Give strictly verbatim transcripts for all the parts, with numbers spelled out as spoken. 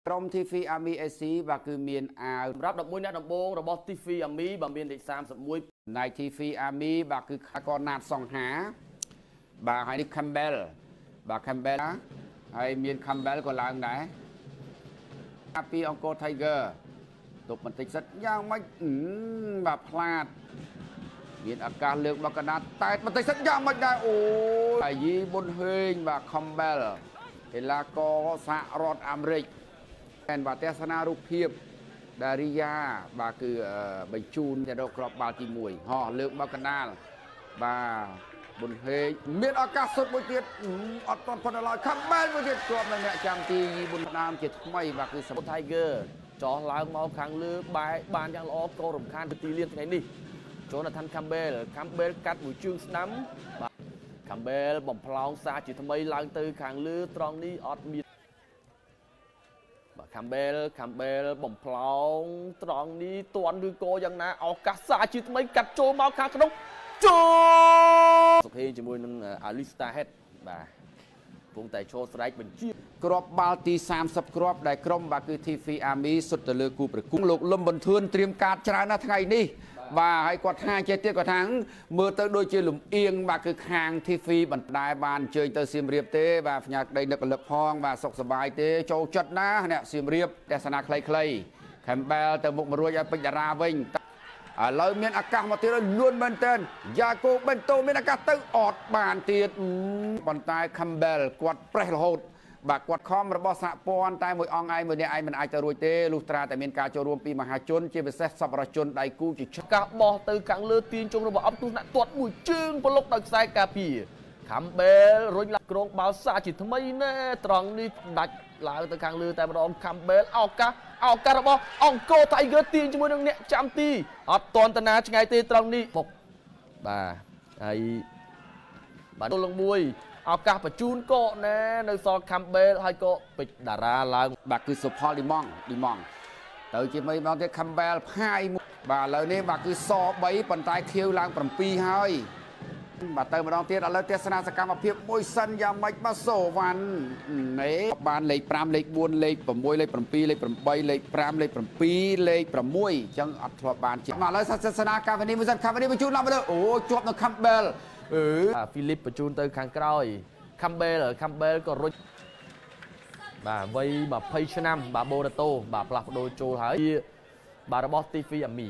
ក្រុម ที วี Army เอ ซี បាទគឺមានអាវសម្រាប់11អ្នកដំបូងរបស់ ที วี Army បាទមានលេខសាមសិបមួយនៃ ที วี Army បាទគឺកណាតសង្ហាបាទហើយនេះ Campbell បាទ Campbell ហើយមាន Campbell ក៏ឡើងដែរពីអង្គរ Tiger ទុកបន្តិចសិតយ៉ាងម៉េចបាទផ្លាតមានឱកាសលើកមកកណាតតែបន្តិចសិតយ៉ាងម៉េចដែរអូអាយីប៊ុនហេងបាទ Campbell កីឡាករសហរដ្ឋអាមេរិកតែបាទទស្សនារូបភាពដារីយ៉ាបាទគឺបញ្ជូនទៅរកក្របបាល់ទីមួយហោះលើកមកកណ្ដាលបាទប៊ុនហេងមានឱកាសសុទ្ធមួយទៀតអត់ទាន់ផុតដល់ Campbell មួយទៀតជាប់នៅអ្នកចាំទីប៊ុនដើមជាថ្មីបាទគឺសម្រាប់ Tiger ចោះឡើងមកខាងលើបែកបានយ៉ាងល្អក៏រំខានទៅទីលានថ្ងៃនេះចូលនៅឋាន Campbell Campbell កាត់មួយជើងស្ដាំបាទ Campbell បំផ្លោងសាជាថ្មីឡើងទៅខាងលើត្រង់នេះអត់មានបាទ Campbell Campbell បំផ្លោងត្រង់នេះតន់ឬក៏យ៉ាងណាឱកាសសាជាថ្មីកាត់ចូលមកខាងក្នុងចូលសុខេជាមួយនឹង Alista Head បាទគង់តែចូលស្រែកបញ្ជាគ្រាប់បាល់ទីសាមសិបគ្រាប់ដែលក្រុមបាទគឺ ที วี Army សុទ្ធទៅលើគូប្រកួតលោកលឹមប៊ុនធឿនត្រៀមការច្រើនណាស់ថ្ងៃនេះបាទហើយគាត់ថាចេះទៀតគាត់ថាមើលទៅដូចជាលំអៀងបាទគឺខាង ที วี បន្តដែរបានអញ្ជើញទៅសៀមរាបទេបាទផ្ញើក្តីនឹករលឹកផងបាទសុខសប្បាយទេចូលចិត្តណាស់អ្នកសៀមរាបទស្សនាខ្លីៗ Campbell ទៅមុខមួយរួចឲ្យពេជ្រតារាវិញឥឡូវមានឱកាសមកទៀតលួនមែនតើយ៉ាកូបេនតូមានឱកាសទៅអត់បានទៀតប៉ុន្តែ Campbell គាត់ប្រេះរហូតបាទគាត់ខំរបស់សហព័ន្ធតែមួយអង្គឯងមួយអ្នកឯងមិនអាចទៅរួចទេលុះត្រាតែមានការចូលរួមពីមហាជនជាពិសេសសប្បុរសជនដៃគូជាការបោះទៅខាងលើទាញជុំរបស់អបទស្សនៈទាត់មួយជើងប្រឡុកដោយខ្សែការពារ Campbell រុញឡើងក្រងបាល់សាជាថ្មីណែត្រង់នេះដាច់ឡើងទៅខាងលើតែម្ដង Campbell ឱកាសឱកាសរបស់អង្គរ Tiger ទាញជាមួយនឹងអ្នកចាំទីអត់តន់តាណាឆ្ងាយទេត្រង់នេះបុកបាទហើយបាទទល់នឹងមួយឱកាសបញ្ជូនកកណែនៅសល់ Campbell ហើយក៏ពេជ្រតារាឡើងបាទគឺសុផលឌីម៉ង់ឌីម៉ង់ទៅជាមិនមកទៀត Campbell ផាយបាទឥឡូវនេះបាទគឺសបីប៉ុន្តែខៀវឡើង7ហើយបាទទៅម្ដងទៀតឥឡូវទស្សនាសកម្មភាពមួយសិនយ៉ាងម៉េចបាទសូវ៉ាន់ណេបានលេខ5លេខ4លេខ6លេខ7លេខ8លេខ5លេខ7លេខ6អញ្ចឹងអត់ធ្លាប់បានជាមកឥឡូវទស្សនាកាវនីមួយសិនកាវនីបញ្ជូនឡើងទៅអូជាប់នៅ Campbell អឺ Philip បញ្ជូនទៅខាងក្រោយ Campbell Campbell ក៏រុញបាទវ័យ20ឆ្នាំបាទបូរ៉ាតូបាទផ្លាស់ប្ដូរចូលហើយបាទរបស់ ที วี Army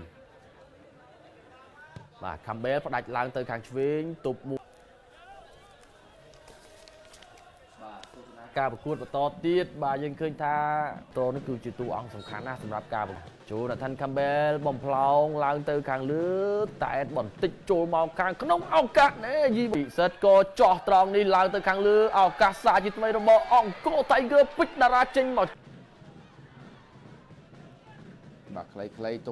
បាទ Campbell ផ្ដាច់ឡើងទៅខាងឆ្វេងទប់មួយបាទការប្រកួតបន្តទៀតបាទយើងឃើញថាត្រនេះគឺជាតួអង្គសំខាន់ណាស់សម្រាប់ការចូលនៅឋាន Campbell បំផ្លោងឡើងទៅខាងលើតែបន្តិចចូលមកខាងក្នុងឱកាសណែយីពិសិដ្ឋក៏ចោះត្រង់នេះឡើងទៅខាងលើឱកាសសាជាថ្មីរបស់អង្គរ Tiger ពេជ្រតារាចេញមកបាទខ្លីៗទុក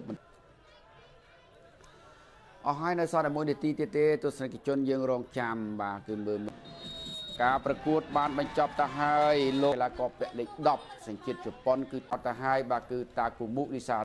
អស់ហើយនៅសល់តែមួយនាទីទៀតទេទស្សនិកជនយើងរងចាំបាទគឺមើលការប្រកួតបានបញ្ចប់ទៅហើយលោកកីឡាករពាក់លេខដប់សញ្ជាតិជប៉ុនគឺអត់ទៅហើយបាទគឺតាគូមុនិសា